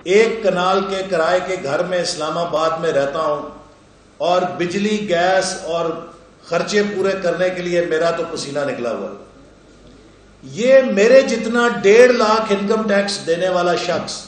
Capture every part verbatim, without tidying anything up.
एक कनाल के किराए के घर में इस्लामाबाद में रहता हूं और बिजली गैस और खर्चे पूरे करने के लिए मेरा तो पसीना निकला हुआ। ये मेरे जितना डेढ़ लाख इनकम टैक्स देने वाला शख्स,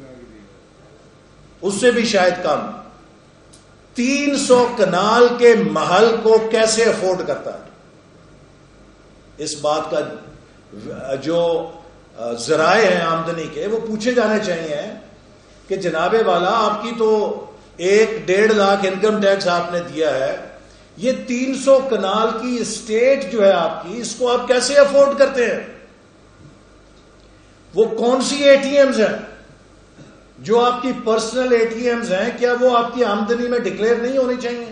उससे भी शायद कम, तीन सौ कनाल के महल को कैसे अफोर्ड करता है? इस बात का जो जराए हैं आमदनी के, वो पूछे जाने चाहिए कि जनाबे वाला, आपकी तो एक डेढ़ लाख इनकम टैक्स आपने दिया है, ये तीन सौ कनाल की स्टेट जो है आपकी, इसको आप कैसे अफोर्ड करते हैं? वो कौन सी एटीएम्स हैं जो आपकी पर्सनल एटीएम्स हैं? क्या वो आपकी आमदनी में डिक्लेयर नहीं होनी चाहिए?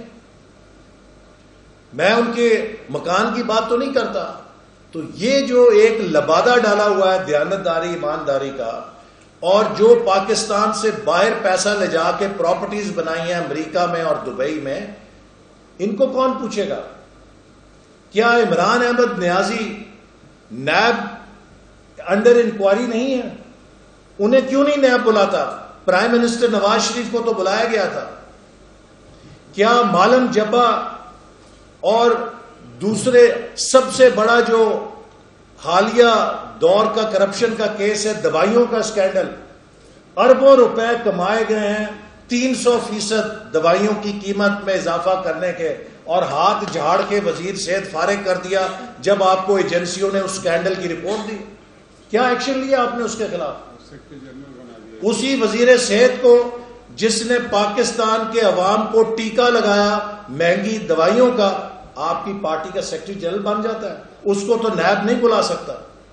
मैं उनके मकान की बात तो नहीं करता। तो ये जो एक लबादा डाला हुआ है दयानतदारी ईमानदारी का, और जो पाकिस्तान से बाहर पैसा ले जाके प्रॉपर्टीज बनाई हैं अमेरिका में और दुबई में, इनको कौन पूछेगा? क्या Imran Ahmed Niazi NAB under inquiry नहीं है? उन्हें क्यों नहीं नैब बुलाता? प्राइम मिनिस्टर नवाज शरीफ को तो बुलाया गया था। क्या मालम जब्बा और दूसरे सबसे बड़ा जो हालिया दौर का करप्शन का केस है, दवाइयों का स्कैंडल, अरबों रुपए कमाए गए हैं तीन सौ फीसद दवाइयों की कीमत में इजाफा करने के, और हाथ झाड़ के वजीर सेहत फारिग कर दिया जब आपको एजेंसियों ने उस स्कैंडल की रिपोर्ट दी। क्या एक्शन लिया आपने उसके खिलाफ? उसी वजीर सेहत को जिसने पाकिस्तान के अवाम को टीका लगाया महंगी दवाइयों का, आपकी पार्टी का सेक्रेटरी जनरल बन जाता है, उसको तो नैब नहीं बुला सकता।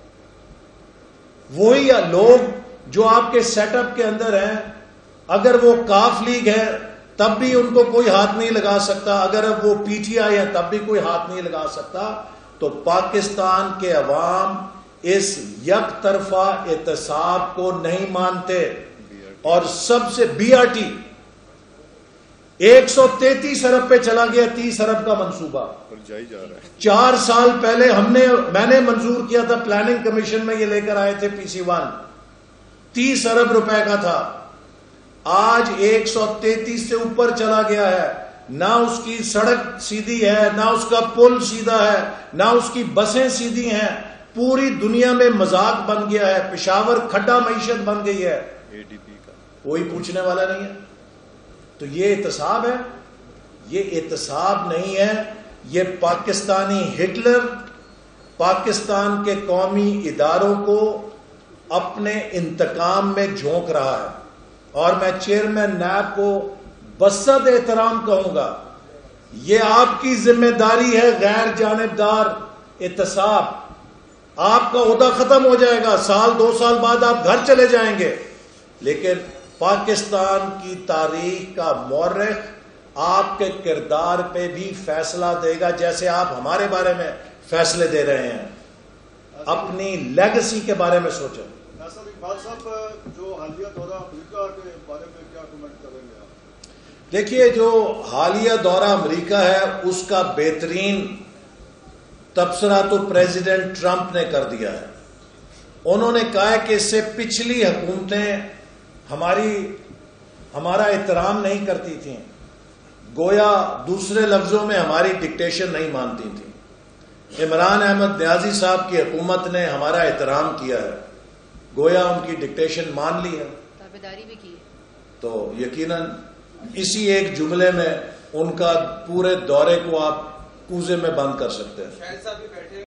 वही लोग जो आपके सेटअप के अंदर हैं, अगर वो काफ लीग है तब भी उनको कोई हाथ नहीं लगा सकता, अगर अब वो पीटीआई है तब भी कोई हाथ नहीं लगा सकता। तो पाकिस्तान के अवाम इस यक तरफा एहतसाब को नहीं मानते। और सबसे बीआरटी एक सौ तैतीस अरब पे चला गया, तीस अरब का मंसूबा जा रहा है। चार साल पहले हमने मैंने मंजूर किया था, प्लानिंग कमीशन में ये लेकर आए थे पीसी वन, तीस अरब रुपए का था। आज एक सौ तैतीस से ऊपर चला गया है। ना उसकी सड़क सीधी है, ना उसका पुल सीधा है, ना उसकी बसें सीधी हैं। पूरी दुनिया में मजाक बन गया है। पेशावर खड्डा मईशत बन गई है, एडीपी का कोई पूछने वाला नहीं है। तो ये एहतसाब है? ये एहतसाब नहीं है, ये पाकिस्तानी हिटलर पाकिस्तान के कौमी इदारों को अपने इंतकाम में झोंक रहा है। और मैं चेयरमैन नैब को बसद एहतराम कहूंगा, ये आपकी जिम्मेदारी है गैर जानिबदार एहतसाब। आपका ओहदा खत्म हो जाएगा, साल दो साल बाद आप घर चले जाएंगे, लेकिन पाकिस्तान की तारीख का मौर्रिख आपके किरदार पे भी फैसला देगा, जैसे आप हमारे बारे में फैसले दे रहे हैं। अपनी लेगेसी के बारे में सोचें। इकबाल साहब, जो हालिया दौरा अमेरिका के बारे में क्या कमेंट करेंगे आप? देखिए, जो हालिया दौरा अमेरिका है उसका बेहतरीन तबसरा तो प्रेसिडेंट ट्रंप ने कर दिया है। उन्होंने कहा है कि इससे पिछली हुकूमतें हमारी हमारा एहतराम नहीं करती थीं, गोया दूसरे लफ्जों में हमारी डिक्टेशन नहीं मानती थी। इमरान अहमद नियाजी साहब की हुकूमत ने हमारा एहतराम किया है, गोया उनकी डिक्टेशन मान ली है, ताबेदारी भी की है। तो यकीनन इसी एक जुमले में उनका पूरे दौरे को आप कूजे में बंद कर सकते हैं।